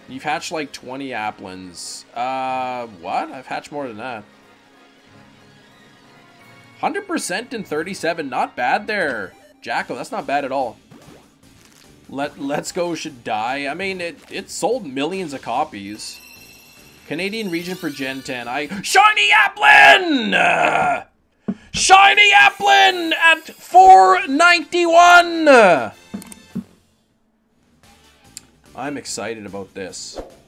You've hatched like 20 Applins. What? I've hatched more than that. 100% in 37. Not bad there. Jacko, that's not bad at all. Let's Go should die. I mean, it sold millions of copies. Canadian region for Gen 10. Shiny Applin! Shiny Applin at 491! I'm excited about this.